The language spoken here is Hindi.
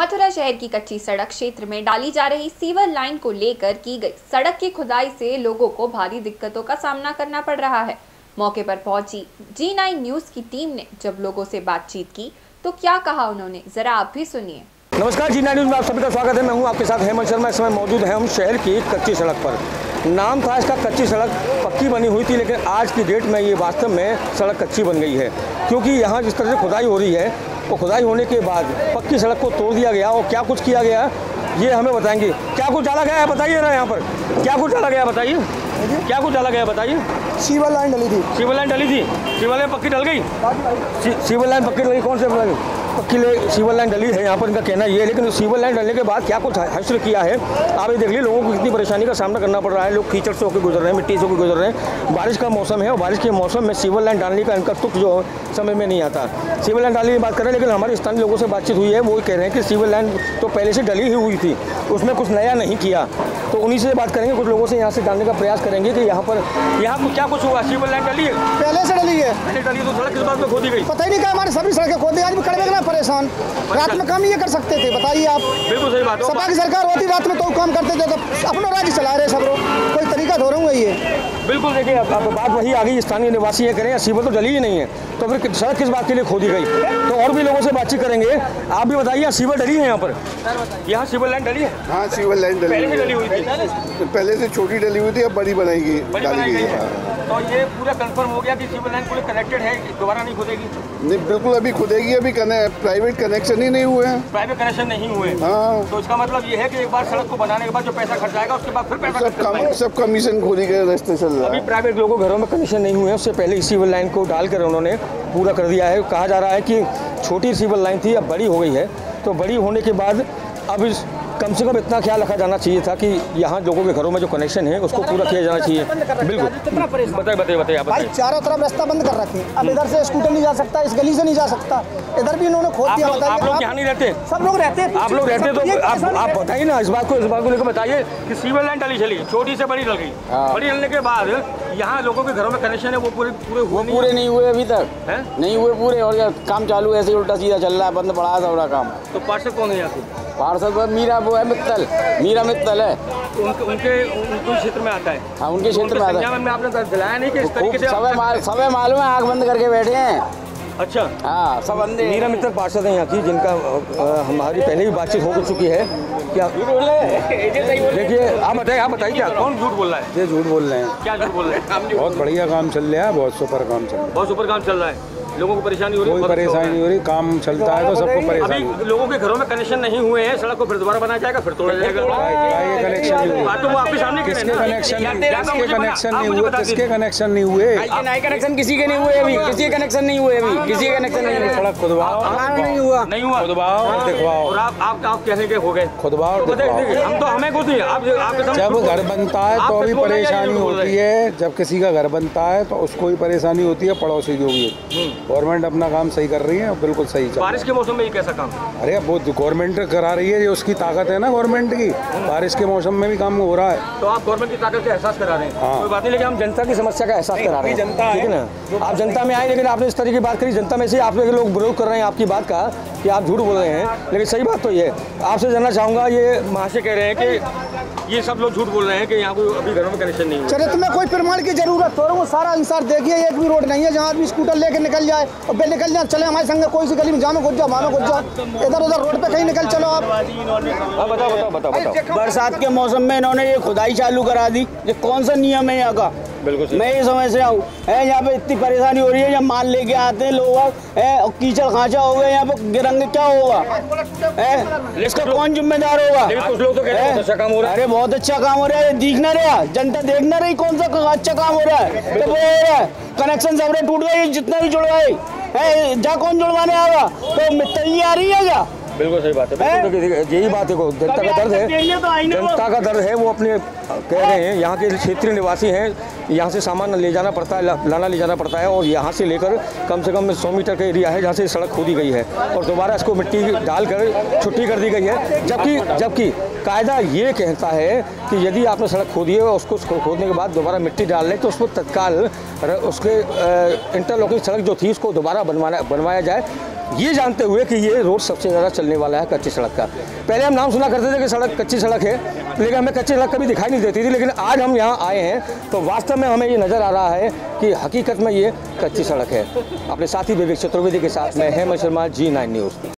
मथुरा शहर की कच्ची सड़क क्षेत्र में डाली जा रही सीवर लाइन को लेकर की गई सड़क की खुदाई से लोगों को भारी दिक्कतों का सामना करना पड़ रहा है। मौके पर पहुंची G9 न्यूज की टीम ने जब लोगों से बातचीत की तो क्या कहा उन्होंने, जरा आप भी सुनिए। नमस्कार, G9 न्यूज में आप सभी का स्वागत है। मैं हूं आपके साथ हेमंत शर्मा। इस समय मौजूद हैं हम शहर की कच्ची सड़क पर। नाम था इसका कच्ची सड़क, पक्की बनी हुई थी, लेकिन आज की डेट में ये वास्तव में सड़क कच्ची बन गई है, क्योंकि यहाँ जिस तरह से खुदाई हो रही है वो खुदाई होने के बाद पक्की सड़क को तोड़ दिया गया। और क्या कुछ किया गया ये हमें बताएंगे। क्या कुछ डाला गया है बताइए ना, यहाँ पर क्या कुछ डाला गया बताइए, क्या कुछ डाला गया बताइए। सीवर लाइन डली थी, सीवर लाइन डली थी, सीवर लाइन पक्की डल गई, सीवर लाइन पक्की डली, कौन से पक्की सीवर लाइन डली है, यहाँ पर इनका कहना ये है। लेकिन सीवर लाइन डलने के बाद क्या कुछ हश्र किया है आप ये देख लीजिए। लोगों को कितनी परेशानी का सामना करना पड़ रहा है। लोग कीचड़ से होकर गुजर रहे हैं, मिट्टी से होकर गुजर रहे हैं। बारिश का मौसम है और बारिश के मौसम में सीवर लाइन डालने का इनका तुक जो समझ में नहीं आता। सीवर लाइन डालने की बात करें, लेकिन हमारे स्थानीय लोगों से बातचीत हुई है, वो कह रहे हैं कि सीवर लाइन तो पहले से डली ही हुई थी, उसमें कुछ नया नहीं किया। तो उन्हीं से बात करेंगे, कुछ लोगों से यहाँ से जानने का प्रयास करेंगे कि यहाँ पर क्या कुछ हुआ। सीवर लाइन डली है, पहले से डली है, पहले डली तो सड़क किस बात में खोदी गई पता ही नहीं। क्या हमारे सभी सड़कें खोद दी, आज भी खड़े में परेशान। रात में काम ये कर सकते थे, बताइए आप। बिल्कुल सही बात है। सपा की सरकार होती रात में तो काम करते थे, तो अपना राज्य चला रहे सब लोग, कोई तरीका धो रहा हूँ ये। बिल्कुल देखिए, अब बात वही आ गई, स्थानीय निवासी ये करें सीवर तो डली ही नहीं है, तो फिर सड़क किस बात के लिए खोदी गई। तो और भी लोगों से बातचीत करेंगे। आप भी बताइए, सीवर डली है यहाँ पर, यहाँ सीवर लाइन डली है? हाँ, सीवर लाइन डली हुई थी, पहले से छोटी डली हुई थी, अब बड़ी बनाई गई। तो ये पूरा कंफर्म हो गया कि सीवर लाइन पूरी कनेक्टेड है, दोबारा नहीं खुदेगी? नहीं, बिल्कुल अभी खुदेगी। अभी प्राइवेट कनेक्शन ही नहीं हुए हैं, प्राइवेट कनेक्शन नहीं हुए। हाँ, तो इसका मतलब ये है कि एक बार सड़क को बनाने के बाद जो पैसा खर्च आएगा उसके बाद फिर पैसा सब कमीशन खोली गए रास्ते चल रहा है। अभी प्राइवेट लोगों के घरों में कनेक्शन नहीं हुए हैं, उससे पहले इस सीवर लाइन को डालकर उन्होंने पूरा कर दिया है। कहा जा रहा है कि छोटी सीवर लाइन थी, अब बड़ी हो गई है। तो बड़ी होने के बाद अब कम से कम इतना ख्याल रखा जाना चाहिए था कि यहाँ लोगों के घरों में जो कनेक्शन है उसको पूरा किया जाना चाहिए। बिल्कुल, बताइए आप। भाई चारों तरफ रास्ता बंद कर रखे, अब इधर से स्कूटर नहीं जा सकता, इस गली से नहीं जा सकता, इधर भी इन्होंने खोद दिया। आप लोग यहाँ नहीं रहते? सब लोग रहते हैं। आप लोग रहते तो आप बताइए ना, इस बात को लेकर बताइए कि सीवर लाइन डली चली, छोटी से बड़ी डल गई। बड़ी डलने के बाद यहाँ लोगों के घरों में कनेक्शन है वो पूरे नहीं हुए अभी तक है? नहीं हुए पूरे, और काम चालू ऐसे उल्टा सीधा चल रहा है, बंद पड़ा है पूरा काम। तो पार्षद कौन है यहाँ से? पार्षद मीरा मित्तल है, उनके क्षेत्र में आता है। हाँ, उनके क्षेत्र में आता है। में आपने दिलाया नहीं कि इस तरीके से सबे मालूम है, आँख बंद करके बैठे हैं। अच्छा, हाँ, सब अंधे। मीरा मित्तल पार्षद है यहाँ की, जिनका हमारी पहले भी बातचीत हो चुकी है। क्या देखिए, आप बताइए क्या, कौन झूठ बोल रहा है? ये झूठ बोल रहे हैं। क्या झूठ बोल रहे हैं? बहुत बढ़िया काम चल रहा है, बहुत सुपर काम चल रहा है, बहुत सुपर काम चल रहा है। लोगों को परेशानी हो रही है? कोई परेशानी नहीं हो रही, काम चलता है तो सबको परेशानी। अभी लोगों के घरों में कनेक्शन नहीं हुए हैं, सड़क को फिर दोबारा बनाया जाएगा, फिर तोड़ा जाएगा। कनेक्शन तो आपके सामने किसके कनेक्शन नहीं हुए? किसके कनेक्शन नहीं हुए? नए कनेक्शन किसी के नहीं हुए अभी, किसी के कनेक्शन नहीं हुए अभी, किसी के कनेक्शन नहीं हुए। सड़क खुदवाओ नहीं हुआ, खुदवाओ और दिखवाओ। और आप कहने के हो गए खुदवाओ और दिखवाओ। हम तो हमें खुद ही जब घर बनता है तो भी परेशानी होती है, जब किसी का घर बनता है तो उसको भी परेशानी होती है, पड़ोसी को भी। गवर्नमेंट अपना काम सही कर रही है, बिल्कुल सही चल। बारिश के मौसम में ये कैसा काम? अरे वो गवर्नमेंट करा रही है, ये उसकी ताकत है ना गवर्नमेंट की। बारिश के मौसम में भी काम हो रहा है, तो आप गवर्नमेंट की ताकत का एहसास करा रहे हैं। हाँ, कोई बात नहीं, लेकिन हम जनता की समस्या का एहसास करा रहे हैं। जनता है ना, आप जनता में आए, लेकिन आपने इस तरह की बात करी। जनता में से आप लोग विरोध कर रहे हैं आपकी बात का कि आप झूठ बोल रहे हैं, लेकिन सही बात तो ये आपसे जानना चाहूँगा। ये महाशय कह रहे हैं कि ये सब लोग झूठ बोल रहे हैं कि यहाँ कोई अभी घरों में कनेक्शन नहीं है। चरित्र में कोई प्रमाण की जरूरत हो, वो सारा इंसान देखिए, एक भी रोड नहीं है जहाँ आदमी स्कूटर लेके निकल जाए और बे निकल जाए, चले हमारे संग कोई सी गली में जामे घुस जाओ, मामे घुस जाओ, इधर उधर रोड पे कहीं निकल चलो आप। बताओ। बरसात के मौसम में इन्होंने ये खुदाई चालू करा दी, ये कौन सा नियम है यहाँ का? बिल्कुल मैं ये समझ से आऊँ है, यहाँ पे इतनी परेशानी हो रही है, जब माल लेके आते हैं लोग है, और कीचड़ खांचा हो गया, यहाँ पे गिरेंगे, क्या होगा है? इसका कौन जिम्मेदार होगा? कुछ लोग तो कहते हैं अच्छा काम हो रहा है। अरे बहुत अच्छा काम हो रहा है, दिख ना रहा, जनता देख ना रही कौन सा अच्छा काम हो रहा है। तो वो हो रहा है, कनेक्शन सबरे टूट गए, जितना भी जुड़वाए है, जा कौन जुड़वाने आएगा? तो मित्तल ही आ रही है क्या? बिल्कुल सही बात है। यही बात है, जनता का दर्द है, जनता का दर्द है। वो अपने कह रहे हैं, यहाँ के क्षेत्रीय निवासी हैं, यहाँ से सामान ले जाना पड़ता है, लाना ले जाना पड़ता है, और यहाँ से लेकर कम से कम 100 मीटर का एरिया है जहाँ से सड़क खोदी गई है, और दोबारा इसको मिट्टी डालकर छुट्टी कर दी गई है। जबकि कायदा ये कहता है कि यदि आपने सड़क खोदी है और उसको खोदने के बाद दोबारा मिट्टी डाल लें तो उसको तत्काल उसके इंटरलॉकिंग सड़क जो थी उसको दोबारा बनवाया जाए। ये जानते हुए कि ये रोड सबसे ज़्यादा चलने वाला है कच्ची सड़क का। पहले हम नाम सुना करते थे कि सड़क कच्ची सड़क है, लेकिन हमें कच्ची सड़क कभी दिखाई नहीं देती थी, लेकिन आज हम यहाँ आए हैं तो वास्तव में हमें ये नज़र आ रहा है कि हकीकत में ये कच्ची सड़क है। अपने साथी विवेक चतुर्वेदी के साथ मैं हेमंत शर्मा, G9 न्यूज़।